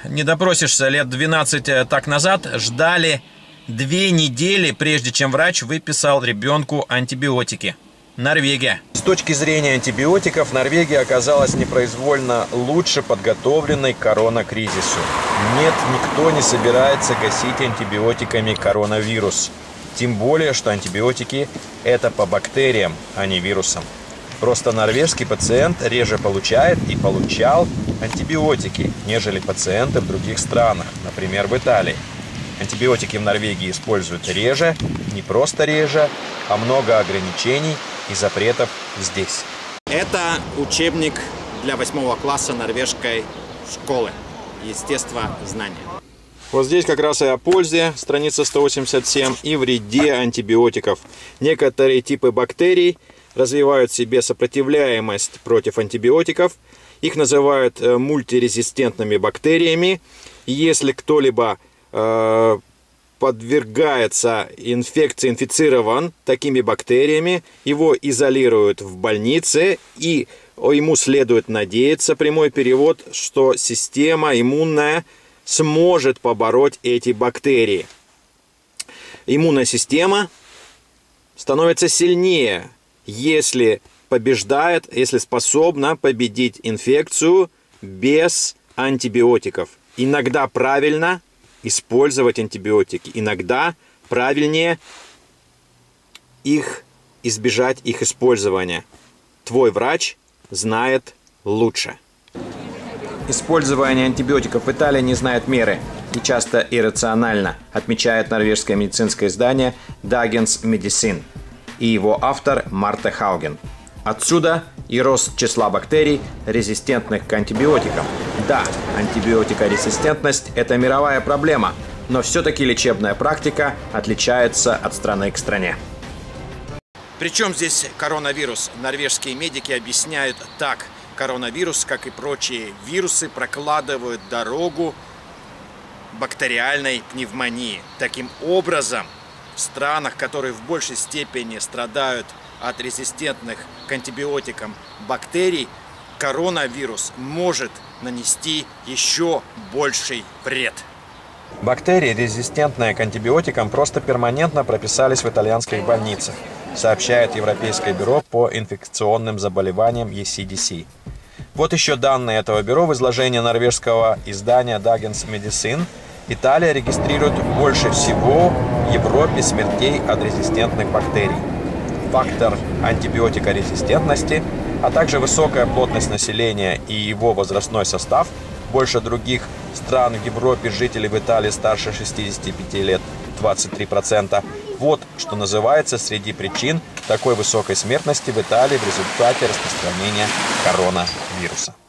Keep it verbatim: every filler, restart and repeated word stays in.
не допросишься, лет двенадцать так назад ждали две недели, прежде чем врач выписал ребенку антибиотики. Норвегия. С точки зрения антибиотиков, Норвегия оказалась непроизвольно лучше подготовленной к коронакризису. Нет, никто не собирается гасить антибиотиками коронавирус. Тем более, что антибиотики – это по бактериям, а не вирусам. Просто норвежский пациент реже получает и получал антибиотики, нежели пациенты в других странах, например, в Италии. Антибиотики в Норвегии используют реже, не просто реже, а много ограничений и запретов здесь. Это учебник для восьмого класса норвежской школы естествознания. Вот здесь как раз и о пользе, страница сто восемьдесят семь, и вреде антибиотиков. Некоторые типы бактерий развивают в себе сопротивляемость против антибиотиков. Их называют мультирезистентными бактериями. Если кто-либо э, подвергается инфекции, инфицирован такими бактериями, его изолируют в больнице, и ему следует надеяться, прямой перевод, что система иммунная сможет побороть эти бактерии. Иммунная система становится сильнее, если побеждает, если способна победить инфекцию без антибиотиков. Иногда правильно использовать антибиотики, иногда правильнее их избежать их использования. Твой врач знает лучше. Использование антибиотиков в Италии не знает меры и часто иррационально, отмечает норвежское медицинское издание Dagens Medicin и его автор Марта Хауген. Отсюда и рост числа бактерий, резистентных к антибиотикам. Да, антибиотикорезистентность – это мировая проблема, но все-таки лечебная практика отличается от страны к стране. Причем здесь коронавирус? Норвежские медики объясняют так. Коронавирус, как и прочие вирусы, прокладывают дорогу бактериальной пневмонии. Таким образом, в странах, которые в большей степени страдают от резистентных к антибиотикам бактерий, коронавирус может нанести еще больший вред. Бактерии, резистентные к антибиотикам, просто перманентно прописались в итальянских больницах, сообщает Европейское бюро по инфекционным заболеваниям и си ди си. Вот еще данные этого бюро в изложении норвежского издания Dagens Medicin. Италия регистрирует больше всего в Европе смертей от резистентных бактерий. Фактор антибиотикорезистентности, а также высокая плотность населения и его возрастной состав, больше других стран в Европе жителей в Италии старше шестидесяти пяти лет двадцать три процента. Вот что называется среди причин такой высокой смертности в Италии в результате распространения коронавируса.